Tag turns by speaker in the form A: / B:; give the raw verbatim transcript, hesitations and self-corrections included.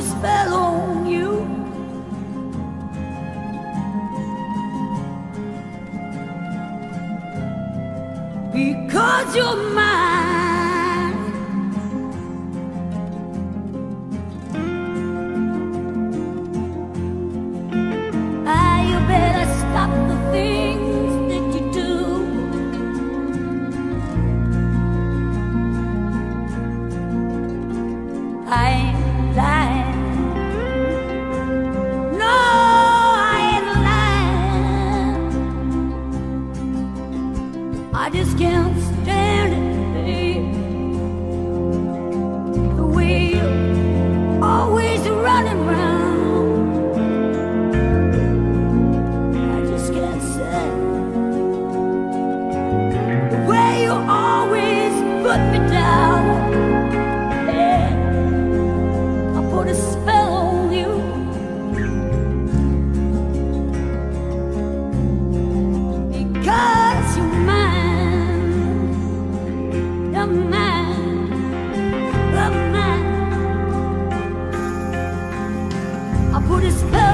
A: spell on you. Because you're mine. Ah, you better stop the things that you do. I ain't lying. No, I ain't lying. I just can't stand it, babe. The way you're always running round. I just can't stand it. The way you always put me down. Yeah. I put a spell on you. Because you're mine. You're mine. You're mine. I put a spell